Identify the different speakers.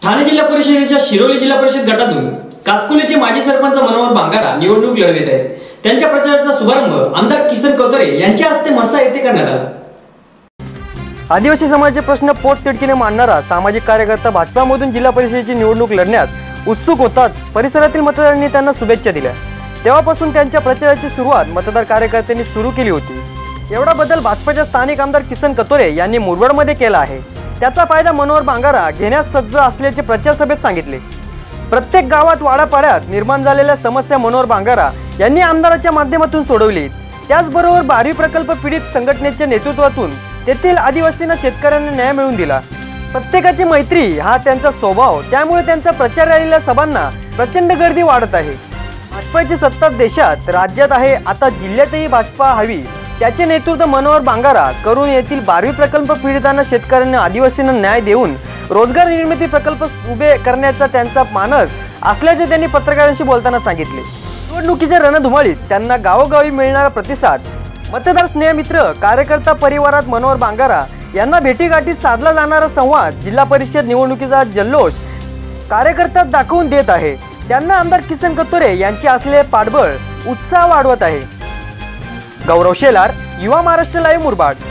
Speaker 1: ठाणे जिल्हा परिषदेच्या शिरोली जिल्हा परिषद गटातून काचकुलेचे माजी सरपंच मनोहर बांगारा निवडणूक लढवित आहेत। त्यांच्या प्रचाराचा शुभारंभ आमदार किसन कतोरे यांच्या हस्ते मस्सा येथे करण्यात आला।
Speaker 2: आदिवासी समाजाचे प्रश्न पोट तिडकीने मांडणारा सामाजिक कार्यकर्ता भाजपामधून जिल्हा परिषदेची निवडणूक लढण्यास उत्सुक होताच परिसरातील मतदारांनी त्यांना शुभेच्छा दिल्या। तेव्हापासून त्यांच्या प्रचाराची सुरुवात मतदार कार्यकर्त्यांनी सुरू केली होती। एवढा बदल भाजपच्या स्थानिक आमदार किसन कतोरे यांनी मुरबाडमध्ये केला आहे। त्याचा फायदा मनोहर बांगारा घेण्यास सज्ज असल्याचे प्रचार सभेत सांगितले। प्रत्येक गावात वाडापाड्यात निर्माण झालेल्या समस्या मनोहर बांगारा यांनी आमदाराच्या माध्यमातून सोडवली। त्याचबरोबर बारवी प्रकल्प पीडित संघटनेच्या नेतृत्वातून तेथील आदिवासींना शेतकऱ्यांना न्याय मिळवून दिला। प्रत्येकाची मैत्री हा त्यांचा स्वभाव, त्यामुळे त्यांचा प्रचार रॅलीला सभांना प्रचंड गर्दी वाढत आहे। भाजपाची सत्ता देशात राज्यात आहे, आता जिल्ह्यातही भाजपा हवी त्याचे नेतृत्व मनोहर बांगारा करून येथील बारवी प्रकल्प पीडितांना शेतकऱ्यांना आदिवासींना न्याय देऊन रोजगार निर्मिती प्रकल्प उभे करण्याचा त्यांचा मानस असल्याचे त्यांनी पत्रकारांशी बोलताना सांगितले। निवडणुकीच्या रणधुमाळीत त्यांना गावोगावी मिळणारा प्रतिसाद, मतदार स्नेहमित्र कार्यकर्ता परिवारात मनोहर बांगारा यांना भेटीगाठी साधला जाणारा संवाद, जिल्हा परिषद निवडणुकीचा जल्लोष कार्यकर्त्यात दाखवून देत आहे। त्यांना आमदार किसन कतोरे यांचे असलेले पाठबळ उत्साह वाढवत आहे। गौरव शेलार, युवा महाराष्ट्र लाईव्ह, मुरबाड।